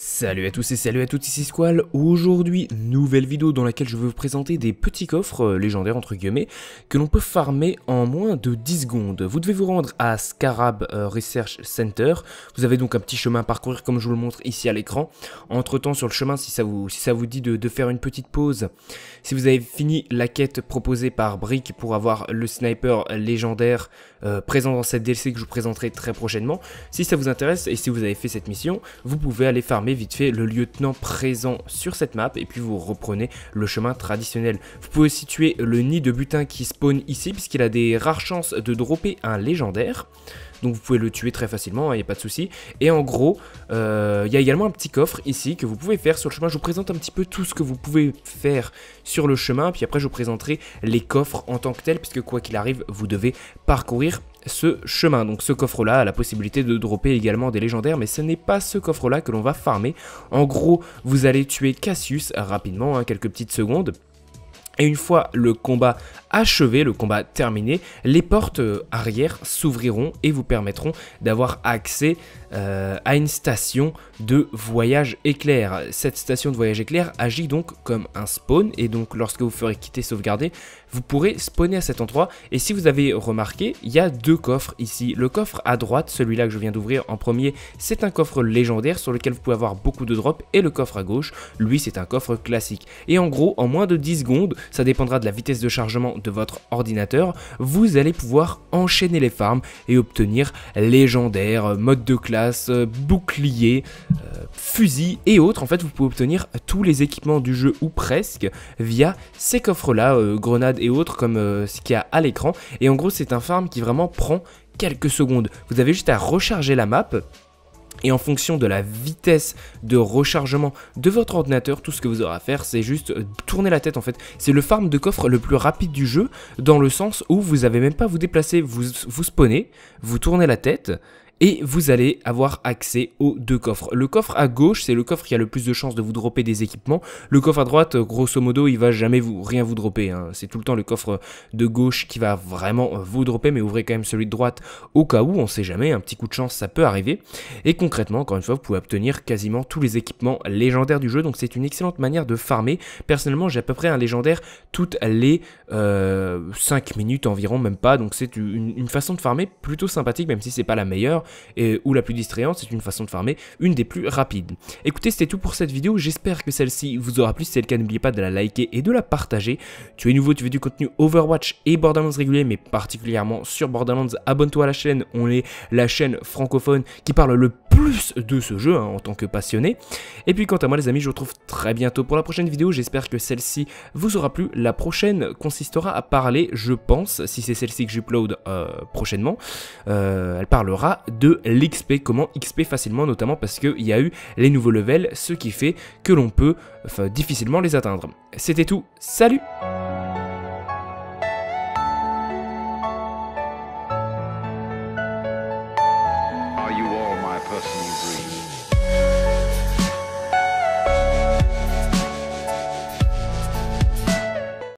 Salut à tous et salut à toutes, ici Squall. Aujourd'hui, nouvelle vidéo dans laquelle je vais vous présenter des petits coffres légendaires entre guillemets que l'on peut farmer en moins de 10 secondes. Vous devez vous rendre à Scarab Research Center. Vous avez donc un petit chemin à parcourir comme je vous le montre ici à l'écran. Entre temps sur le chemin, si ça vous dit de faire une petite pause, si vous avez fini la quête proposée par Brick pour avoir le sniper légendaire présent dans cette DLC que je vous présenterai très prochainement, si ça vous intéresse et si vous avez fait cette mission, vous pouvez aller farmer vite fait le lieutenant présent sur cette map et puis vous reprenez le chemin traditionnel. Vous pouvez situer le nid de butin qui spawn ici puisqu'il a des rares chances de dropper un légendaire. Donc vous pouvez le tuer très facilement, il n'y a pas de souci. Et en gros, il y a également un petit coffre ici que vous pouvez faire sur le chemin. Je vous présente un petit peu tout ce que vous pouvez faire sur le chemin. Puis après, je vous présenterai les coffres en tant que tels, puisque quoi qu'il arrive, vous devez parcourir ce chemin. Donc ce coffre-là a la possibilité de dropper également des légendaires, mais ce n'est pas ce coffre-là que l'on va farmer. En gros, vous allez tuer Cassius rapidement, quelques petites secondes. Et une fois le combat achevé, le combat terminé, les portes arrière s'ouvriront et vous permettront d'avoir accès à une station de voyage éclair. Cette station de voyage éclair agit donc comme un spawn et donc lorsque vous ferez quitter sauvegarder, vous pourrez spawner à cet endroit. Et si vous avez remarqué, il y a deux coffres ici. Le coffre à droite, celui-là que je viens d'ouvrir en premier, c'est un coffre légendaire sur lequel vous pouvez avoir beaucoup de drops. Et le coffre à gauche, lui, c'est un coffre classique. Et en gros, en moins de 10 secondes, ça dépendra de la vitesse de chargement de votre ordinateur, vous allez pouvoir enchaîner les farms et obtenir légendaires, mode de classe, bouclier, fusil et autres. En fait, vous pouvez obtenir tous les équipements du jeu ou presque via ces coffres-là, grenades et autres comme ce qu'il y a à l'écran. Et en gros, c'est un farm qui vraiment prend quelques secondes. Vous avez juste à recharger la map. Et en fonction de la vitesse de rechargement de votre ordinateur, tout ce que vous aurez à faire, c'est juste tourner la tête en fait. C'est le farm de coffre le plus rapide du jeu, dans le sens où vous n'avez même pas à vous déplacer, vous spawnez, vous tournez la tête, et vous allez avoir accès aux deux coffres. Le coffre à gauche, c'est le coffre qui a le plus de chances de vous dropper des équipements. Le coffre à droite, grosso modo, il va jamais rien vous dropper. C'est tout le temps le coffre de gauche qui va vraiment vous dropper, mais ouvrez quand même celui de droite au cas où, on sait jamais, un petit coup de chance, ça peut arriver. Et concrètement, encore une fois, vous pouvez obtenir quasiment tous les équipements légendaires du jeu, donc c'est une excellente manière de farmer. Personnellement, j'ai à peu près un légendaire toutes les 5 minutes environ, même pas, donc c'est une façon de farmer plutôt sympathique, même si c'est pas la meilleure. Ou la plus distrayante, c'est une façon de farmer, une des plus rapides. Écoutez, c'était tout pour cette vidéo, j'espère que celle-ci vous aura plu. Si c'est le cas, n'oubliez pas de la liker et de la partager. Tu es nouveau, tu veux du contenu Overwatch et Borderlands régulier, mais particulièrement sur Borderlands, abonne-toi à la chaîne, on est la chaîne francophone qui parle le plus de ce jeu en tant que passionné. Et puis quant à moi les amis, je vous retrouve très bientôt pour la prochaine vidéo, j'espère que celle-ci vous aura plu. La prochaine consistera à parler, je pense, si c'est celle-ci que j'upload prochainement, elle parlera de l'XP, comment XP facilement, notamment parce qu'il y a eu les nouveaux levels, ce qui fait que l'on peut difficilement les atteindre. C'était tout, salut! Are you all my personal dreams?